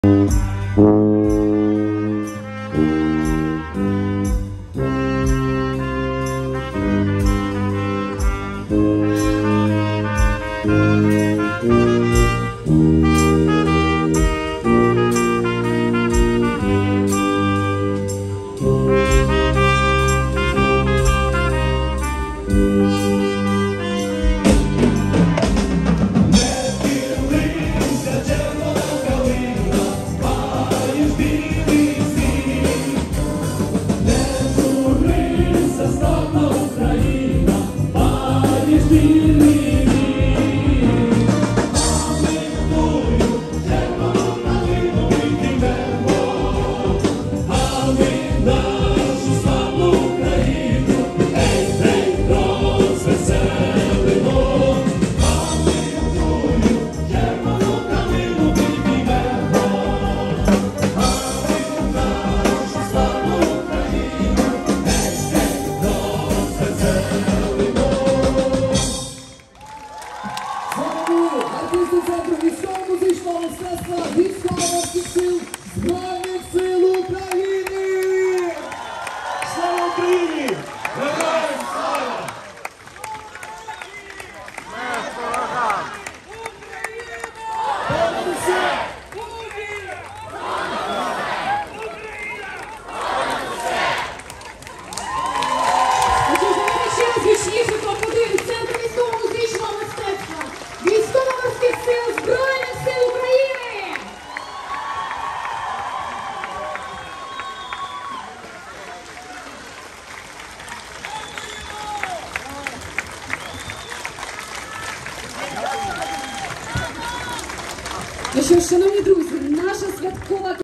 Артисти Центру військово-музичного мистецтва Військово-морських сил Збройних сил України! Слава Україні! Героям слава! Звучніше походили Центр військово-музичного мистецтва Військово-морських сил Збройних сил України! Ну що ж, шановні друзі, наша святкова